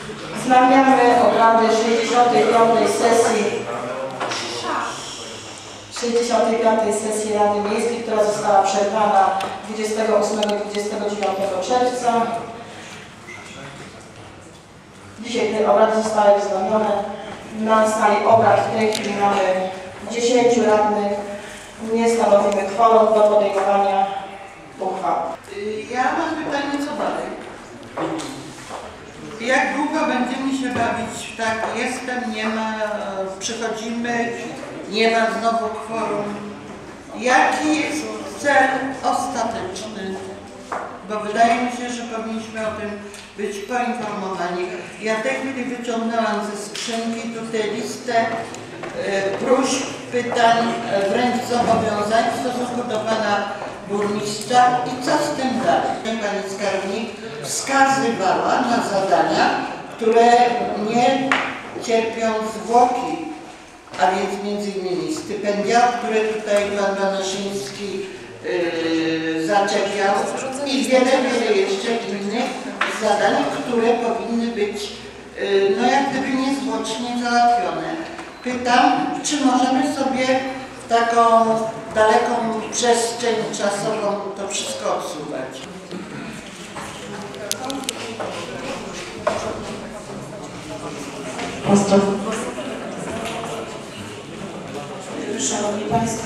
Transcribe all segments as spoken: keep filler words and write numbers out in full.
Wznawiamy obrady sześćdziesiątej piątej sesji sześćdziesiątej piątej sesji Rady Miejskiej, która została przerwana dwudziestego ósmego i dwudziestego dziewiątego czerwca. Dzisiaj te obrady zostały wznowione. Na sali obrad w tej chwili mamy dziesięciu radnych. Nie stanowimy kworum do podejmowania uchwał. Ja mam pytanie, co dalej? Jak długo będziemy się bawić? Tak, jestem, nie ma, przychodzimy, nie ma znowu kworum. Jaki jest cel ostateczny? Bo wydaje mi się, że powinniśmy o tym być poinformowani. Ja w tej chwili wyciągnęłam ze skrzynki tutaj listę e, próśb, pytań, e, wręcz zobowiązań w stosunku do pana burmistrza i co z tym dalej. Pani skarbnik wskazywała na zadania, które nie cierpią zwłoki, a więc między innymi stypendia, które tutaj pan Banaszyński yy, zaczepiał i wiele, wiele jeszcze innych zadań, które powinny być yy, no jak gdyby niezwłocznie załatwione. Pytam, czy możemy sobie w taką daleką przestrzeń czasową to wszystko odsuwać. Szanowni Państwo,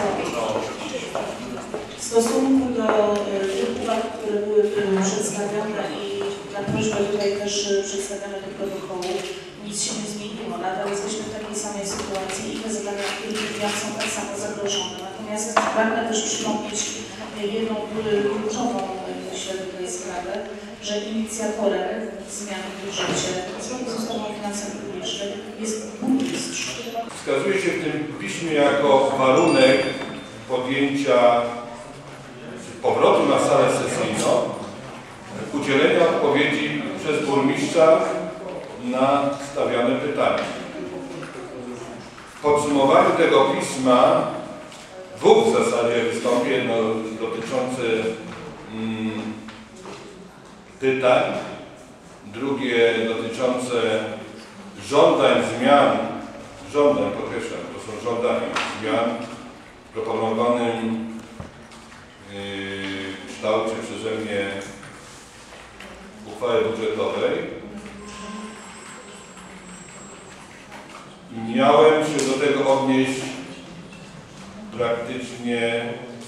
w stosunku do tych uwag, które były przedstawione i na prośbę tutaj też przedstawione do protokołu, nic się nie zmieniło. Nadal jesteśmy w takiej samej sytuacji i te zadania, które dniach są tak samo zagrożone. Natomiast pragnę też przypomnieć jedną kluczową, myślę, tutaj sprawę, że inicjatorem zmian w budżecie zgodnie z ustawą o finansach publicznych jest burmistrz. Wskazuje się w tym piśmie jako warunek podjęcia powrotu na salę sesyjną udzielenia odpowiedzi przez burmistrza na stawiane pytania. W podsumowaniu tego pisma dwóch w zasadzie wystąpień no, dotyczących mm, pytań, drugie dotyczące żądań zmian, żądań, podkreślam, to są żądania zmian w proponowanym yy, kształcie przeze mnie uchwały budżetowej. I miałem się do tego odnieść praktycznie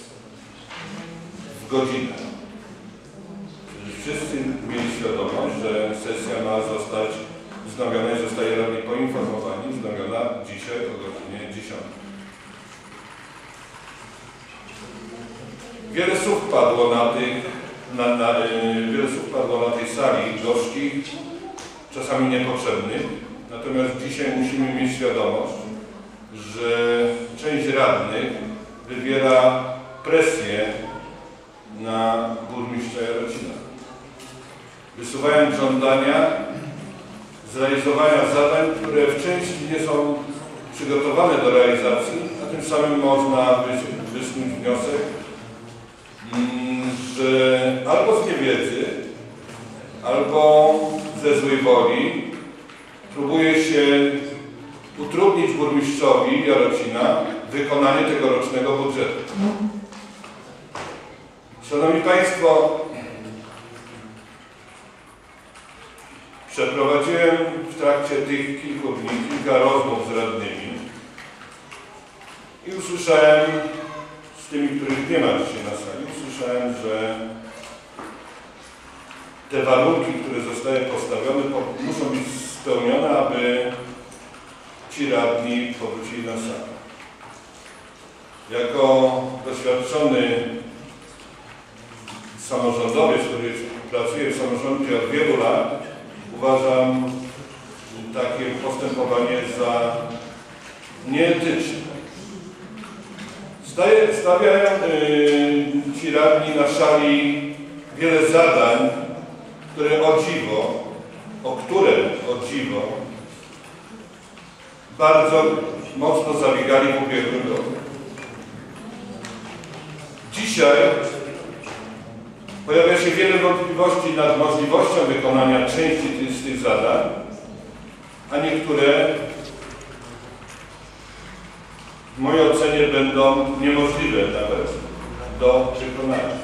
w godzinę. Wszyscy mieli świadomość, że sesja ma zostać wznowiona i zostaje radni poinformowani, wznowiona dzisiaj o godzinie dziesiątej. Wiele słów padło na tych, na, na, wiele słów padło na tej sali gorzkich, czasami niepotrzebnych, natomiast dzisiaj musimy mieć świadomość, że część radnych wywiera presję na burmistrza Jarocina, wysuwając żądania zrealizowania zadań, które w części nie są przygotowane do realizacji, a tym samym można wysnuć wniosek, że albo z niewiedzy, albo ze złej woli próbuje się utrudnić burmistrzowi Jarocina wykonanie tegorocznego budżetu. Szanowni Państwo, przeprowadziłem w trakcie tych kilku dni kilka rozmów z radnymi i usłyszałem, z tymi, których nie ma dzisiaj na sali, usłyszałem, że te warunki, które zostały postawione, muszą być spełnione, aby ci radni powrócili na salę. Jako doświadczony samorządowiec, który pracuje w samorządzie od wielu lat, uważam takie postępowanie za nieetyczne. Stawiają yy, ci radni na szali wiele zadań, które o dziwo, o które o dziwo bardzo mocno zabiegali w ubiegłym roku. Dzisiaj pojawia się wiele wątpliwości nad możliwością wykonania części z tych zadań a niektóre w mojej ocenie będą niemożliwe nawet do wykonania.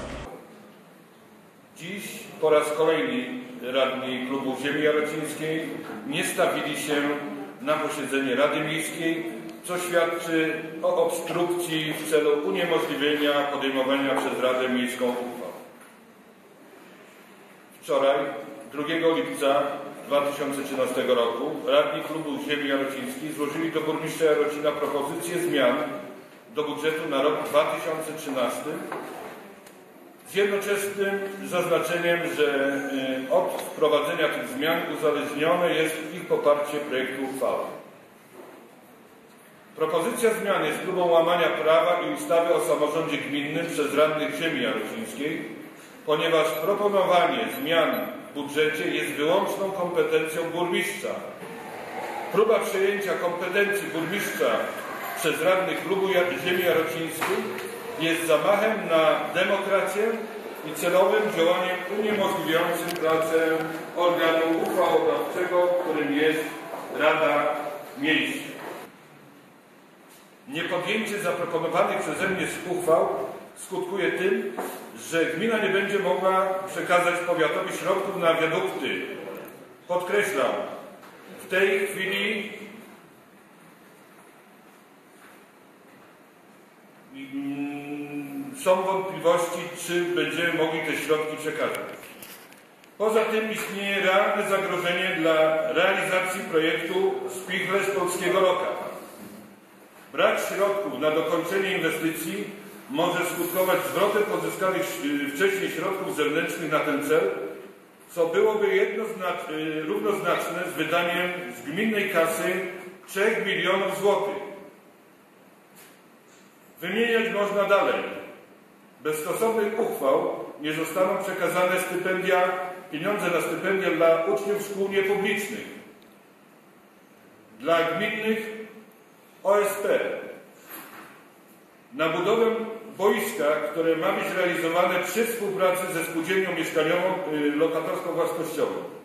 Dziś po raz kolejny radni klubu Ziemi Jarocińskiej nie stawili się na posiedzenie Rady Miejskiej, co świadczy o obstrukcji w celu uniemożliwienia podejmowania przez Radę Miejską uchwał. Wczoraj, drugiego lipca dwa tysiące trzynastego roku, radni klubu Ziemi Jarocińskiej złożyli do burmistrza Jarocina propozycję zmian do budżetu na rok dwa tysiące trzynasty z jednoczesnym zaznaczeniem, że od wprowadzenia tych zmian uzależnione jest ich poparcie projektu uchwały. Propozycja zmian jest próbą łamania prawa i ustawy o samorządzie gminnym przez radnych Ziemi Jarocińskiej, ponieważ proponowanie zmian w budżecie jest wyłączną kompetencją burmistrza. Próba przejęcia kompetencji burmistrza przez radnych klubu Ziemi Jarocińskiej jest zamachem na demokrację i celowym działaniem uniemożliwiającym pracę organu uchwałodawczego, którym jest Rada Miejska. Niepodjęcie zaproponowanych przeze mnie uchwał skutkuje tym, że gmina nie będzie mogła przekazać powiatowi środków na wiadukty. Podkreślam, w tej chwili są wątpliwości, czy będziemy mogli te środki przekazać. Poza tym istnieje realne zagrożenie dla realizacji projektu Spichlerz Polskiego Roka. Brak środków na dokończenie inwestycji może skutkować zwrotem pozyskanych wcześniej środków zewnętrznych na ten cel, co byłoby równoznaczne z wydaniem z gminnej kasy trzech milionów złotych. Wymieniać można dalej. Bez stosownych uchwał nie zostaną przekazane stypendia, pieniądze na stypendia dla uczniów szkół niepublicznych, dla gminnych O S P, na budowę boiska, które ma być realizowane przy współpracy ze spółdzielnią mieszkaniową lokatorską własnościową.